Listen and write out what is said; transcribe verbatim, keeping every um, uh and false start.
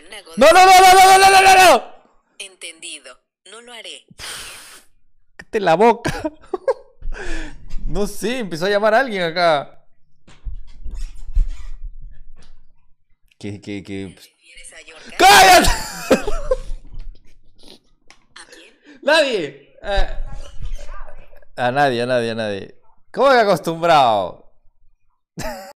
fanático. ¡No, no, no, no, no, no, no, no, no! Entendido. No lo haré. ¡Cállate la boca! No sé, empezó a llamar a alguien acá. ¿Qué, qué, qué? ¿Prefieres a Yorka? ¡Cállate! ¿A quién? ¡Nadie! Eh, a nadie, a nadie, a nadie. ¿Cómo que acostumbrado?